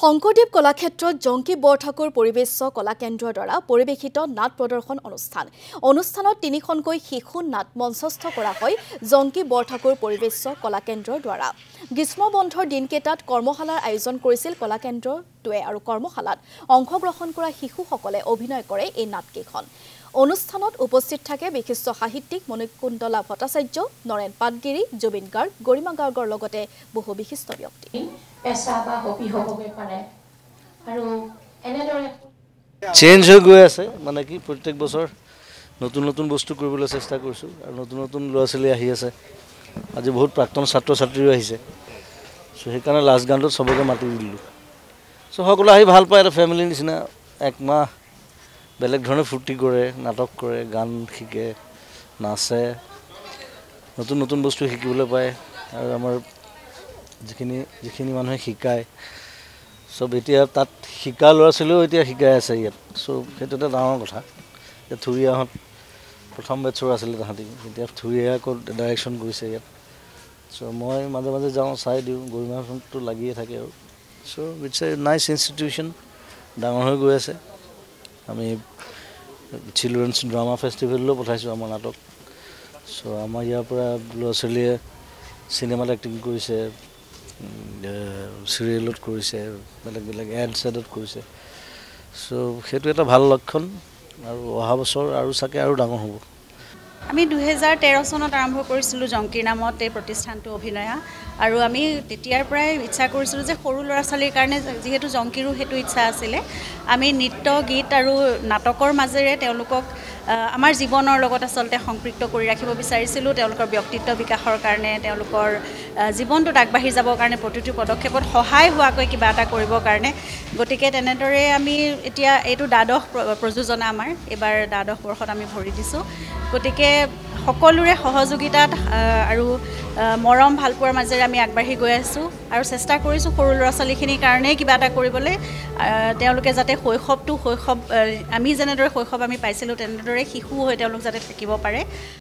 শংকৰদেৱ কলাক্ষেত্ৰত জংকি বৰঠাকুৰ পৰিৱেশ কলা কেন্দ্ৰৰ দ্বাৰা পৰিৱেশিত নাট প্ৰদৰ্শন অনুষ্ঠানত তিনিখনকৈ শিশু নাট মঞ্চস্থ কৰা হয় জংকি বৰঠাকুৰ পৰিৱেশ কলা কেন্দ্ৰৰ দ্বাৰা গ্ৰীষ্ম বন্ধৰ দিনকেইটাত কৰ্মশালাৰ আয়োজন কৰিছিল কলা কেন্দ্ৰটোৱে আৰু কৰ্মশালাত অংশগ্ৰহণ কৰা শিশুসকলে অভিনয় কৰে এই নাটকেইখন অনুষ্ঠানত উপস্থিত থাকে বিশিষ্ট সাহিত্যিক মণিকুন্তলা ভট্টাচাৰ্য নৰেন পাটগিৰি জুবিন গাৰ্গ গৰিমা গাৰ্গৰ লগতে বহু বিশিষ্ট ব্যক্তি চেঞ্জ হৈ গৈ আছে মানে কি প্ৰত্যেক বছৰ নতুন নতুন বস্তু কৰিবলৈ চেষ্টা কৰিছোঁ আৰু নতুন নতুন ল'ৰা ছোৱালী আহি আছে আজি বহুত প্ৰাক্তন ছাত্ৰ ছাত্ৰীও আহিছে চ' সেইকাৰণে লাষ্ট গানটোত চবকে মাতি দিলোঁ চ' সকলো আহি ভাল পায় এটা ফেমিলিৰ নিচিনা একমাহ বেলেগ ধৰণে ফূৰ্তি কৰে নাটক কৰে গান শিকে নাচে নতুন নতুন বস্তু শিকিবলৈ পায় আৰু আমাৰ যিখিনি মানুহে শিকায় চব এতিয়া তাত শিকা ল'ৰা ছোৱালীও এতিয়া শিকাই আছে ইয়াত চ' সেইটো এটা ডাঙৰ কথা এতিয়া থুৰীয়াহঁত প্ৰথম বেটছৰ আছিলে তাহাঁতি এতিয়া থুৰীয়া আকৌ ডাইৰেকশ্যন কৰিছে ইয়াত চ' মই মাজে মাজে যাওঁ চাই দিওঁ গৰিমাহঁতটো লাগিয়ে থাকে আৰু so' it's a nice institution ডাঙৰ হৈ গৈ আছে আমি চিলড্ৰেনছ ড্ৰামা ফেষ্টিভেললৈও পঠাইছোঁ আমাৰ নাটক চ' আমাৰ ইয়াৰ পৰা ল'ৰা ছোৱালীয়ে চিনেমাত এক্টিং কৰিছে চিৰিয়েলত কৰিছে বেলেগ বেলেগ এড চেডত কৰিছে চ' সেইটো এটা ভাল লক্ষণ আৰু অহা বছৰ আৰু চাগে আৰু ডাঙৰ হ'ব আমি 2013 চনত আৰম্ভ কৰিছিলোঁ জংকিৰ নামত এই প্ৰতিষ্ঠানটো অভিনয়া আৰু আমি তেতিয়াৰ পৰাই ইচ্ছা কৰিছিলোঁ যে সৰু ল'ৰা ছোৱালীৰ কাৰণে যিহেতু জংকিৰো সেইটো ইচ্ছা আছিলে আমি নৃত্য গীত আৰু নাটকৰ মাজেৰে তেওঁলোকক আমাৰ জীৱনৰ লগত আচলতে সংপৃক্ত কৰি ৰাখিব বিচাৰিছিলোঁ তেওঁলোকৰ ব্যক্তিত্ব বিকাশৰ কাৰণে তেওঁলোকৰ জীৱনটোত আগবাঢ়ি যাবৰ কাৰণে প্ৰতিটো পদক্ষেপত সহায় হোৱাকৈ কিবা এটা কৰিবৰ কাৰণে গতিকে তেনেদৰে আমি এতিয়া এইটো দ্বাদশ প্ৰযোজনা আমাৰ এইবাৰ দ্বাদশ বৰ্ষত আমি ভৰি দিছোঁ গতিকে সকলোৰে সহযোগিতাত আৰু মৰম ভালপোৱাৰ মাজেৰে আমি আগবাঢ়ি গৈ আছোঁ আৰু চেষ্টা কৰিছোঁ সৰু ল'ৰা ছোৱালীখিনিৰ কাৰণেই কিবা এটা কৰিবলৈ তেওঁলোকে যাতে শৈশৱ আমি যেনেদৰে শৈশৱ আমি পাইছিলোঁ তেনেদৰে শিশু হৈ তেওঁলোক যাতে থাকিব পাৰে